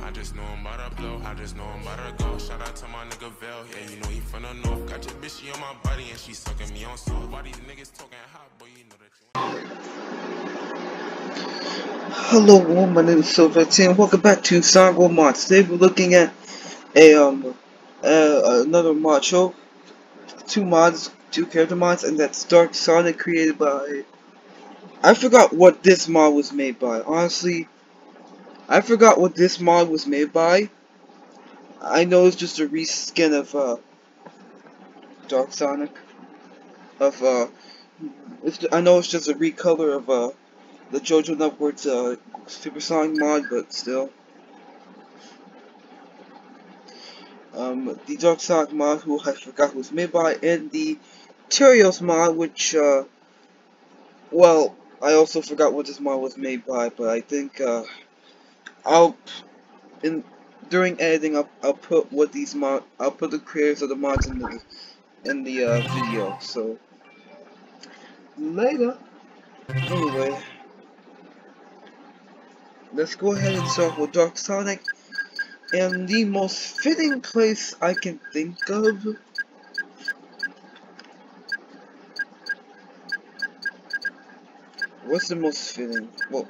I just know I'm about to blow, I just know I'm about to go. Shout out to my nigga Vel, yeah, you know he from the north. Got your bitch, she on my body and she sucking me on soul. Why these niggas talking hot, boy, you know that you. Hello, my name is Silverton. Welcome back to Sonic World Mods. Today we're looking at another mod show. Two character mods, and that's Dark Sonic, created by. I forgot what this mod was made by. Honestly, I forgot what this mod was made by. I know it's just a reskin of Dark Sonic. I know it's just a recolor of the JoJo Upwards Supersonic mod, but still. The Dark Sonic mod, who I forgot who was made by, and the Terios mod, which, well, I also forgot what this mod was made by, but I think, during editing, I'll put I'll put the creators of the mods in the video, so, later. Anyway, let's go ahead and start with Dark Sonic, and the most fitting place I can think of. What's the most fitting? Well,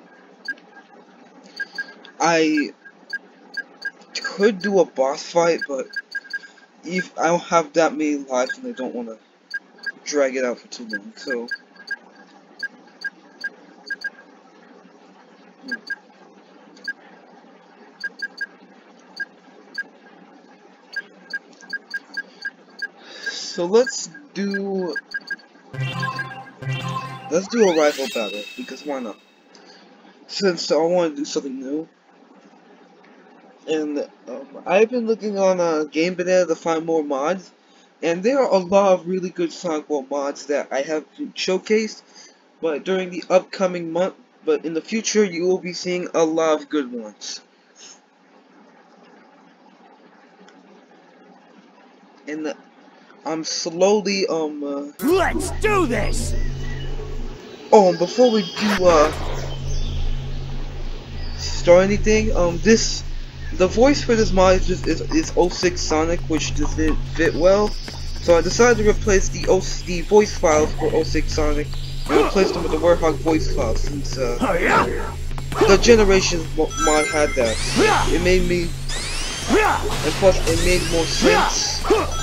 I could do a boss fight, but if I don't have that many lives and I don't want to drag it out for too long, so. So let's do a rifle battle, because why not? Since I want to do something new. And I've been looking on Game Banana to find more mods, and there are a lot of really good Sonic World mods that I have showcased, but during the upcoming month, but in the future you will be seeing a lot of good ones. And I'm slowly Let's do this! Oh, and before we do start anything, the voice for this mod is 06 Sonic, which doesn't fit well. So I decided to replace the voice files for 06 Sonic and replace them with the Warthog voice files, since the Generations mod had that. It made me, and plus it made more sense.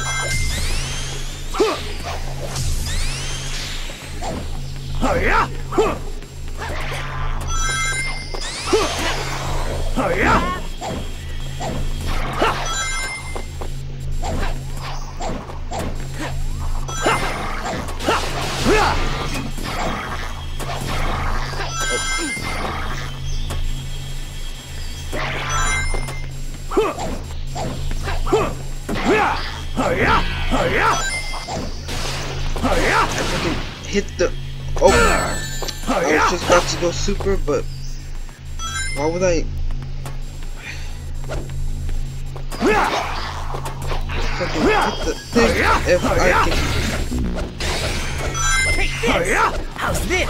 Hit the. Oh, I was just about to go super, but why would I? Fucking hit the thing if I can. Take this! How's this?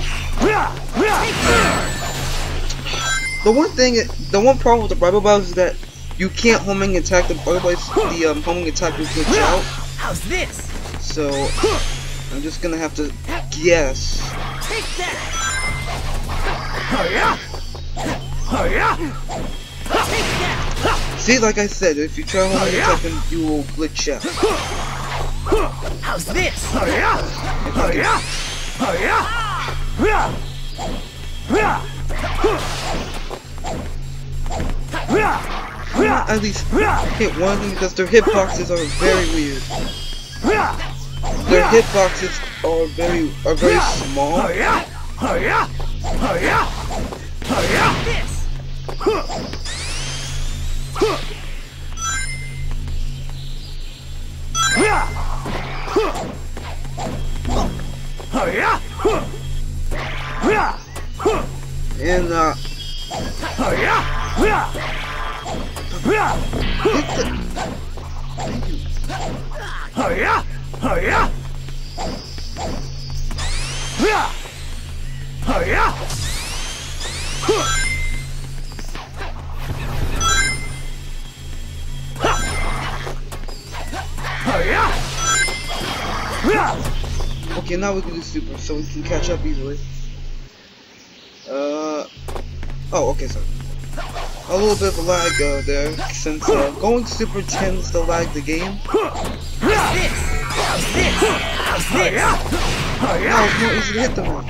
The one problem with the Bible battles is that you can't homing attack the otherwise the homing attack will glitch out. How's this? So I'm just gonna have to guess. Take that! See, like I said, if you try homing attacking, you will glitch out. How's this? At least hit one of them, because their hitboxes are very weird. Their hitboxes are very small. And Okay, now we can do super, so we can catch up easily. Oh, okay, sorry. A little bit of a lag there, since going super tends to lag the game. How's this? How's this? How's this? Now it's more easy to hit them now.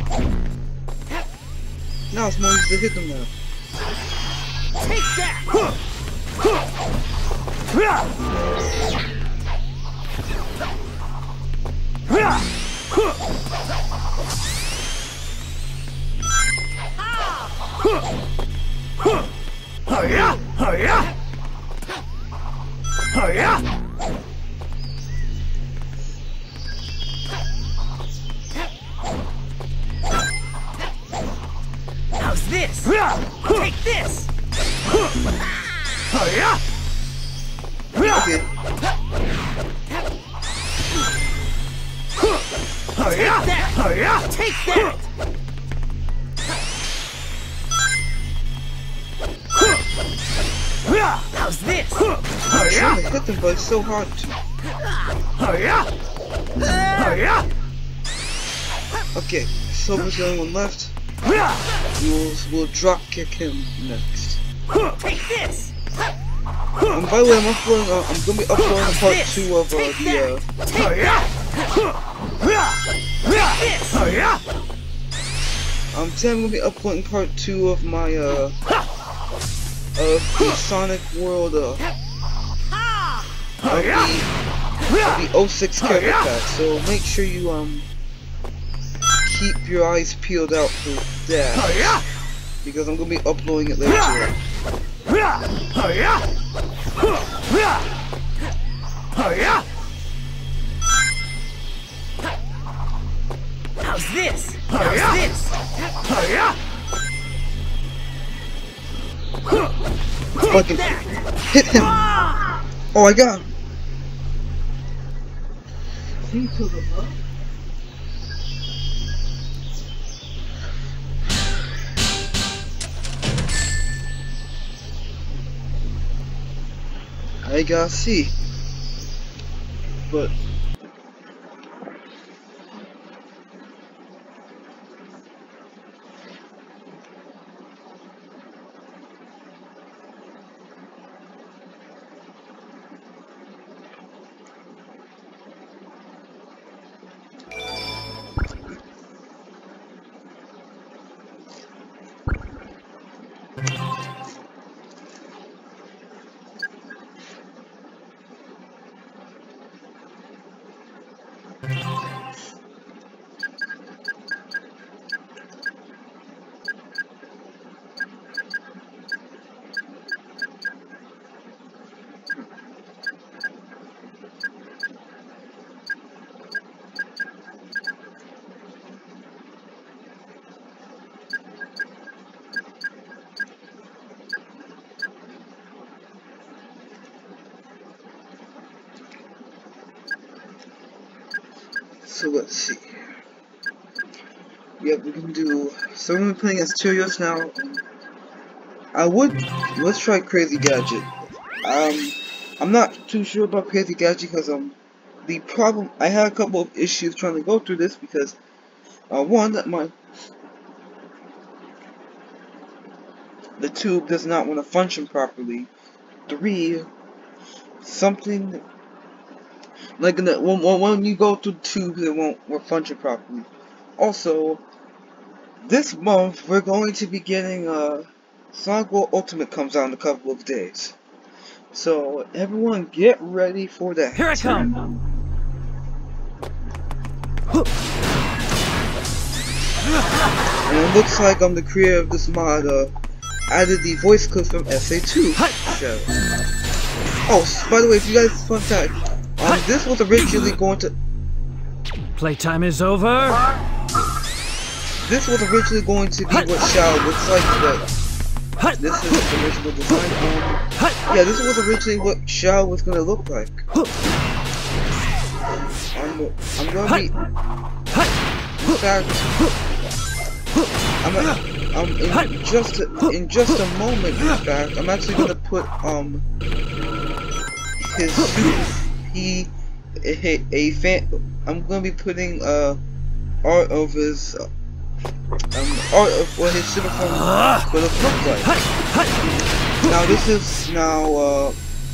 Now it's more easy to hit them now. Take that! How's this? Take this! Okay. Take that! How's this? I'm trying to hit them, but it's so hard to. Okay, Silver's the only one left. We'll drop kick him next. Take this! And by the way, I'm gonna be uploading part 2 of Take that! today I'm gonna be uploading part 2 of my the Sonic World of the 06 character pack. So make sure you keep your eyes peeled out for that, because I'm gonna be uploading it later today. How's this? How's this? Fucking hit him! Oh, I got him! I gotta see, but so let's see. Yeah, we can do. So we're playing as Tyrios now. Let's try Crazy Gadget. I'm not too sure about Crazy Gadget because the problem, I had a couple of issues trying to go through this because one, that the tube does not want to function properly. 3, something like when you go through the tubes, it won't function properly. Also, this month we're going to be getting Sonic World Ultimate comes out in a couple of days. So everyone get ready for that. Here I come! And it looks like the creator of this mod added the voice clips from SA2 show. Oh, by the way, if you guys fun fact, this was originally going to Playtime is over. This was originally going to be what Shao looks like, but this is the original design. Yeah, this was originally what Shao was gonna look like. I'm gonna be. In fact, in just a moment. In fact, I'm actually gonna put his suit. I'm gonna be putting art of his art of what his super form could have looked like. Now this is now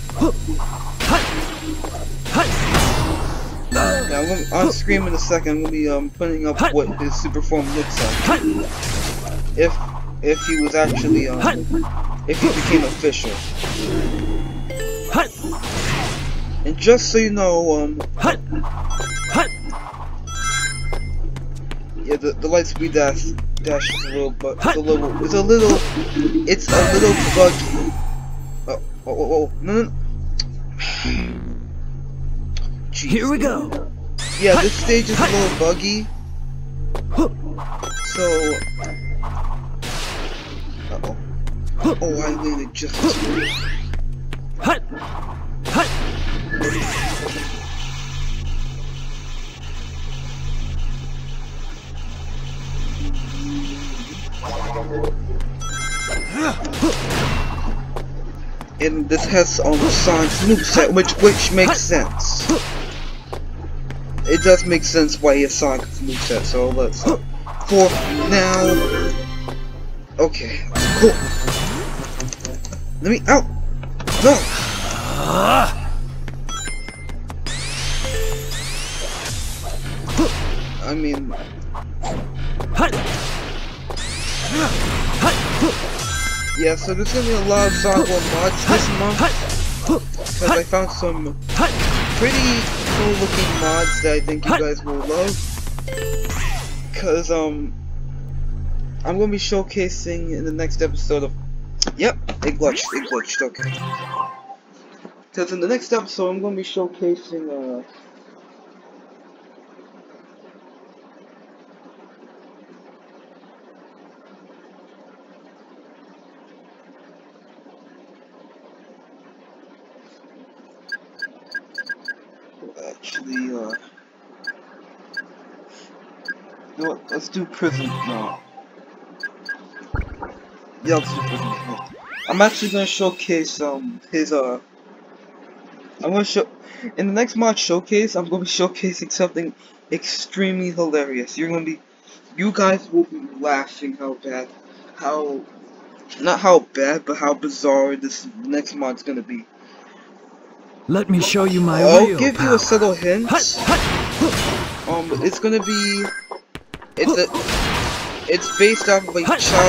yeah, on screen in a second. I'm gonna be putting up what his super form looks like. If he was actually if he became official. And just so you know, yeah, the light speed dash is a little, but it's a little buggy. Oh, no. Jeez. Here we go. Yeah, this stage is a little buggy. So, oh, I landed just. And this has Sonic's moveset, which makes sense. It does make sense why he has Sonic's moveset, so let's for now. Okay, cool. Let me out! No! I mean, yeah, so there's gonna be a lot of Sonic World mods this month, because I found some pretty cool looking mods that I think you guys will love. Because I'm gonna be showcasing in the next episode of, yep, it glitched, okay. Because in the next episode I'm gonna be showcasing actually, you know what, let's do Prison now. Yeah, let's do Prison now. I'm actually gonna showcase, his, I'm gonna show, in the next mod showcase, I'm gonna be showcasing something extremely hilarious. You guys will be laughing not how bad, but how bizarre this next mod's gonna be. Let me show you my I'll give you a subtle hint. It's gonna be, it's based off of a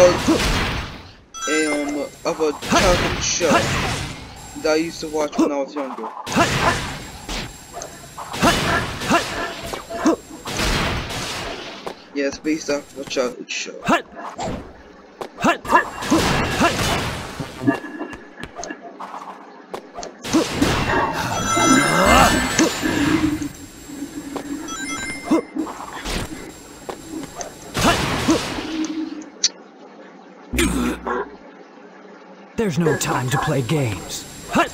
childhood show that I used to watch when I was younger. Yeah, it's based off of a childhood show. There's no time to play games.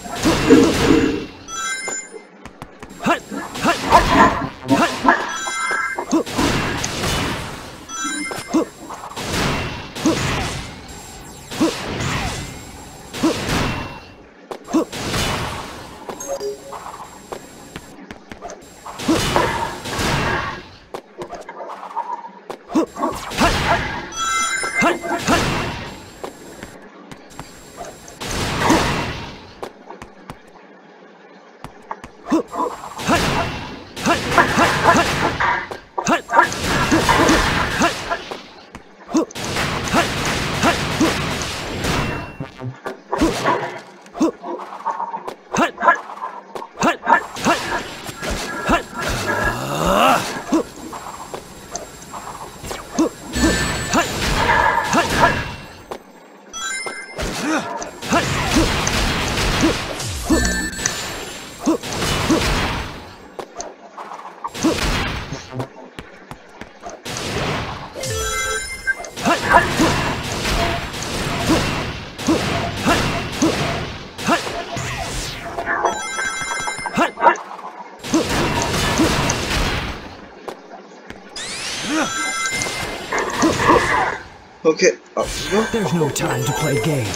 Okay, There's no time to play games.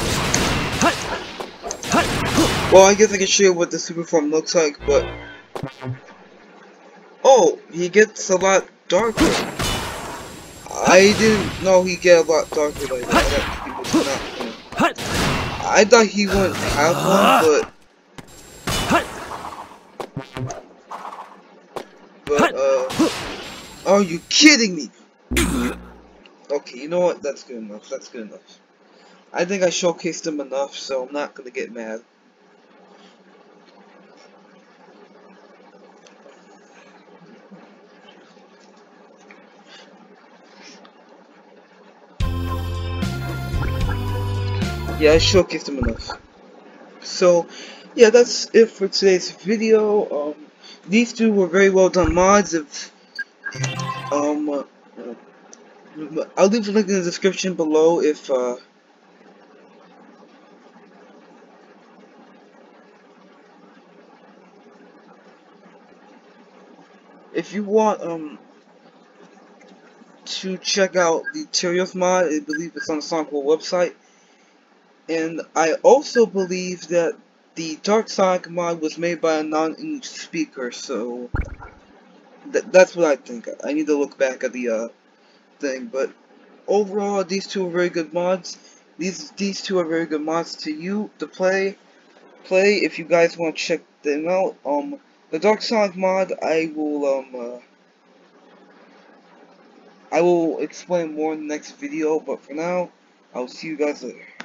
well, I guess I can show you what the super form looks like, but oh, he gets a lot darker. I didn't know he'd get a lot darker like that. He was not gonna. I thought he wouldn't have one, but are you kidding me? Okay, you know what? That's good enough. That's good enough. I think I showcased him enough, so I'm not gonna get mad. Yeah, I showcased him enough. So, yeah, that's it for today's video. These two were very well done mods. I'll leave a link in the description below if you want to check out the Terios mod. I believe it's on the Sonic World website, and I also believe that the Dark Sonic mod was made by a non-English speaker. So that's what I think. I need to look back at the thing, but overall, these two are very good mods. These two are very good mods to play if you guys want to check them out. The Dark Sonic mod, I will explain more in the next video, but for now, I'll see you guys later.